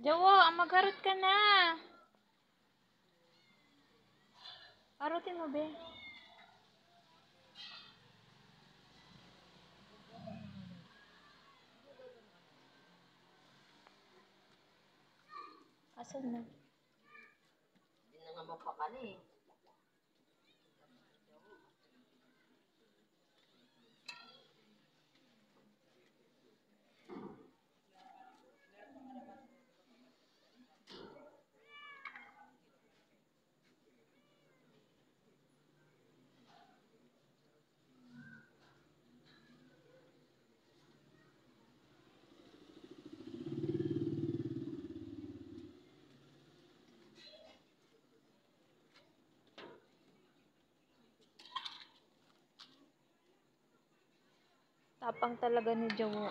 Jawa, magharot ka na. Harutin mo, be. Asan na? Hindi na nga mapakali eh. Tapang talaga ni Jawa.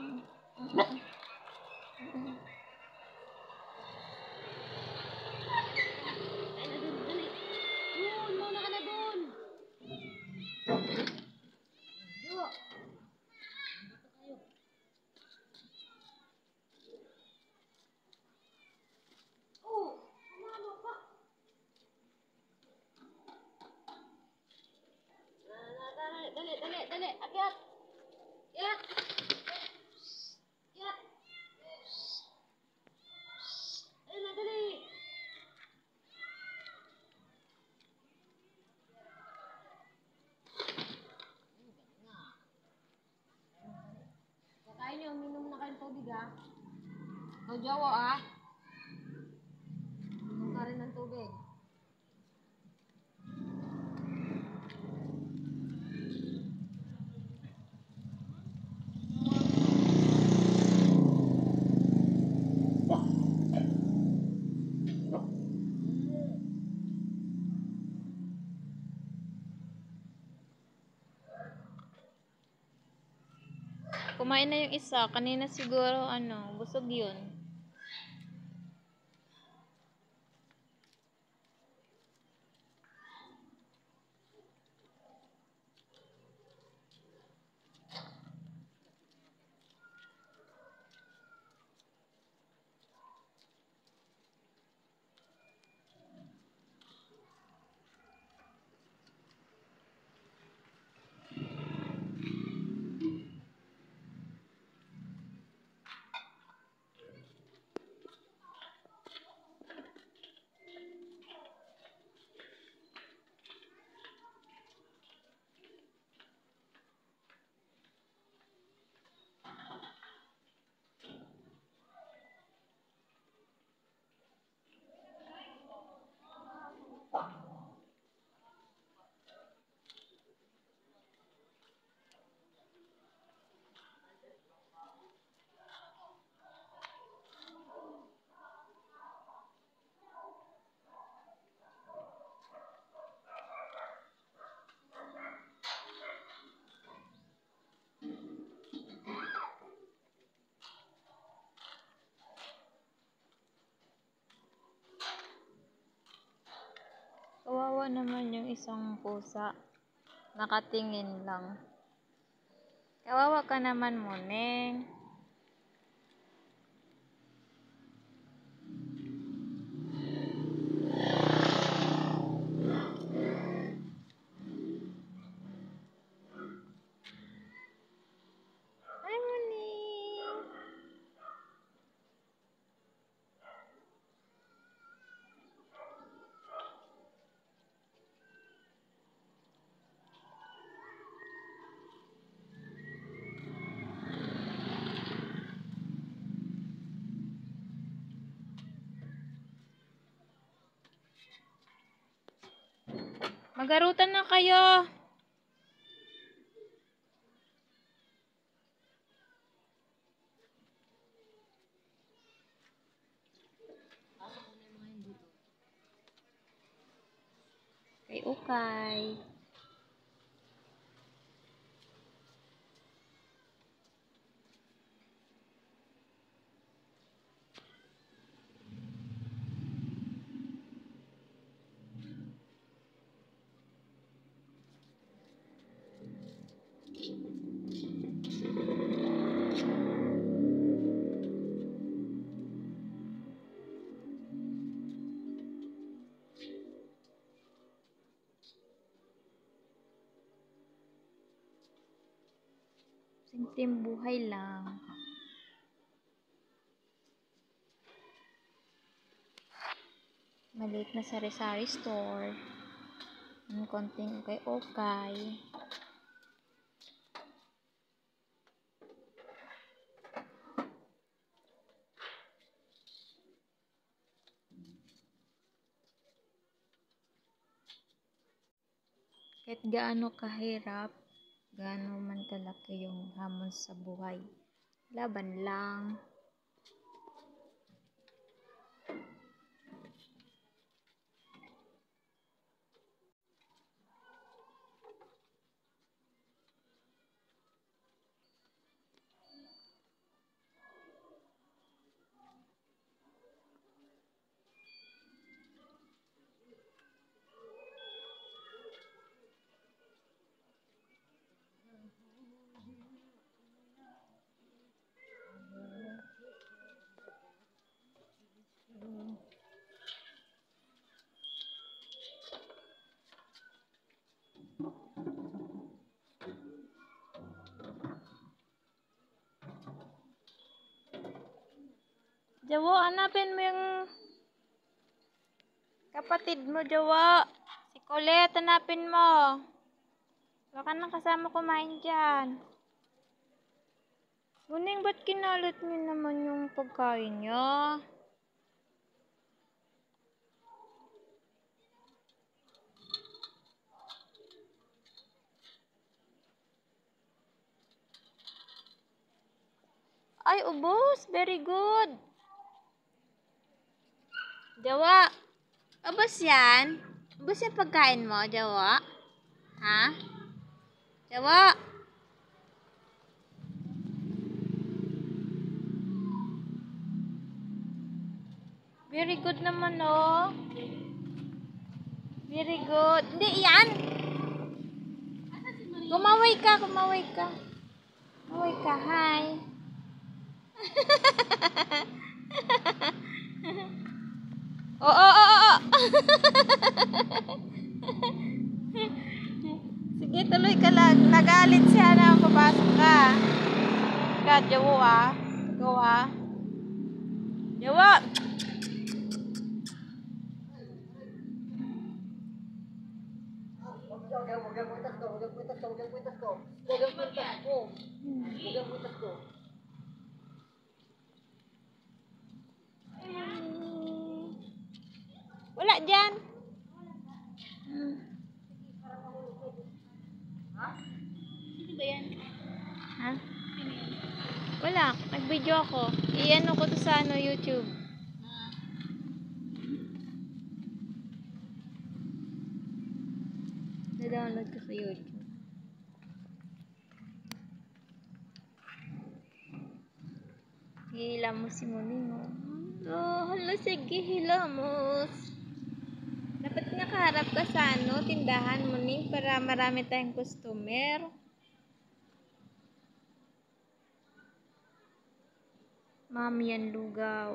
Ay, na dun, dali. Dun, muna ka na dun. Yo. Oh, kumano ka. Dali, dali, dali. Akyat. Akyat. Akyat. Ayun na, dali. Kakain niyo, uminom na kayong tubig ha. O, Jawa ha. Uminom ka rin ng tubig. Kumain na yung isa. Kanina siguro, busog yun. Kawawa naman yung isang pusa. Nakatingin lang. Kawawa ka naman, Muneng. Hi, Muneng. Magarutan na kayo. Kay Ukay. simpleng buhay lang. Maliit na sari-sari store. Ang konting okay. Kahit gaano kahirap, gaano man kalaki yung hamon sa buhay, laban lang. Jawo, hanapin mo yung kapatid mo, Jawo. Si Colette, hanapin mo. Baka nang kasama kumain dyan. Guning, ba't kinalat niyo naman yung pagkain niya? Ay, ubos. Very good. Jawa. Ubos yan? Ubos yung pagkain mo, Jawa? Ha? Jawa. Very good naman, oh. Very good. Hindi, yan. Kumaway ka, kumaway ka. Kumaway ka, hi. Oo. Sige, tuloy ka lang. Nagalit siya na papasok ka. Ika, Jawo, ah. Ikaw, ah. Jawo! Wala dyan. Sino ba yan? Ha? Wala. Nag-video ako. I-ano ko to sa YouTube. Na-download ko sa YouTube. Hilamos si Muning. Hala, sige, hilamos. Dapat nga kaharap ka sa tindahan, Muning, para marami tayong customer. Mami yan lugaw.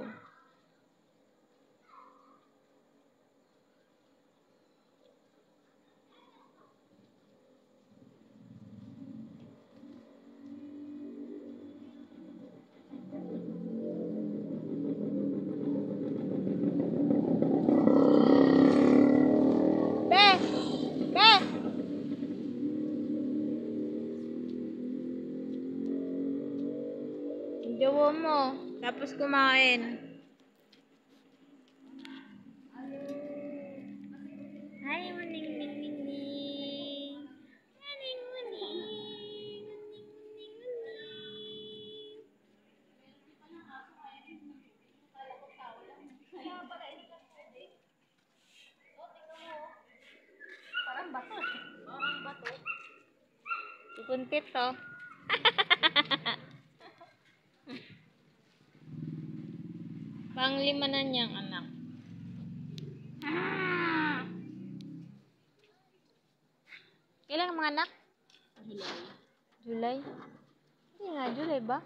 Jawo mo, tapos kumain. Hi, Muning, ning, ning, ning. Muning, Muning. Parang bato. Parang bato. Pupuntit to. Panglima na niyang anak. Kailan ang mga anak? July? Hindi nga, July ba?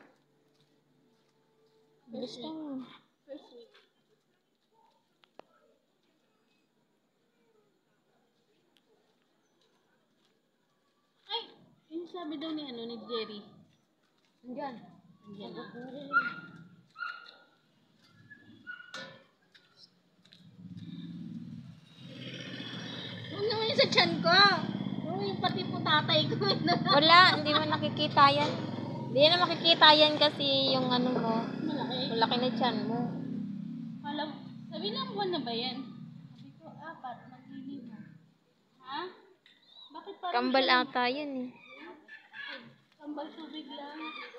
Bilis lang. First week. Ay! Yung sabi daw ni Jerry. Andyan. Andyan na. Huwag naman yung sa tiyan ko. Oo, yung pati po tatay ko. Wala, hindi mo nakikita yan. Hindi na makikita yan kasi yung ano mo, Malaki. malaki na tiyan mo. Alam, sabi lang buwan na ba yan? Sabi ko, 4, maglilima. Ha? Bakit parang Kambal siya- ata yan eh. Kambal tubig lang.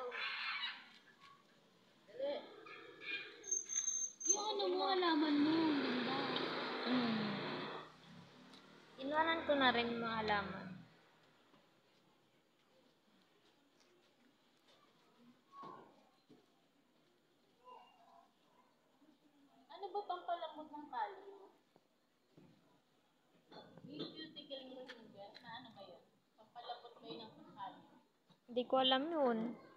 Yung ano mo, halaman mo. Ang ganda. Inuwanan ko na rin mga halaman. Ano ba pampalambot ng kali mo? Yung cuticle mo na ano ba yun? Pampalambot ba yun ng kali? Hindi ko alam yun.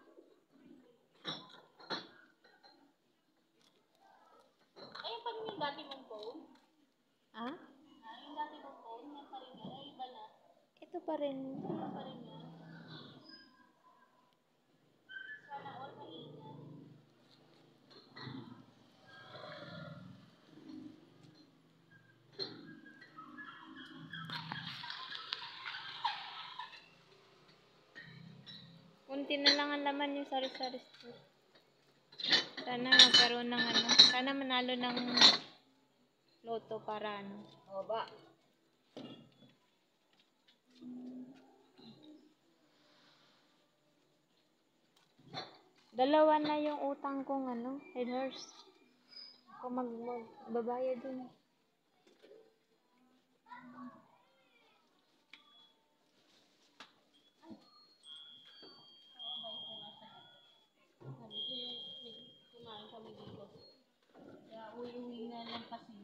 Ay, yung pa rin yung dati mong phone? Ah? Yung dati mong phone, yan pa rin yun. Ay, iba na. Ito pa rin. Yan pa rin yun. Sana all maingat. Kunti na lang ang laman yung sari-sari store. Sana magkaroon ng ano. Sana manalo ng loto para ano. O ba? Dalawa na yung utang kong ano, red horse. Ako magbabayad dun. Sabi ko yung kumain kami dito. Kaya uwi-uwi na lang kasi.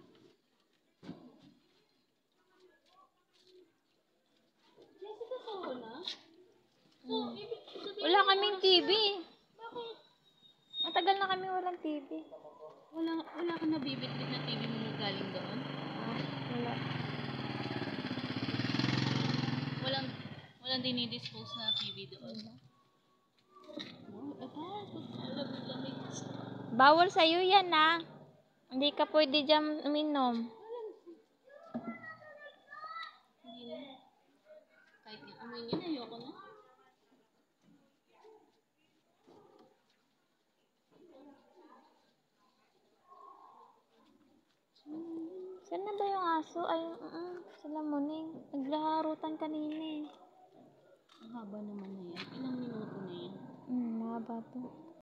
Jessica, solo na? So, ibig sabihin Wala yung kaming oras TV. na- Bakit? Matagal na kami walang TV. Wala ka nabibitbit na TV mo na galing doon? Wala. Walang dinidispose na TV doon? Oh, lamig. Bawal sa'yo yan ah. Hindi ka pwede dyan uminom. Hindi na. Kahit yung amoy niya, ayoko na. Saan na ba yung aso? Ay, sila muning. Naglaharutan kanina eh. Ang haba naman na yan. Ilang minuto na yan? Mahaba to.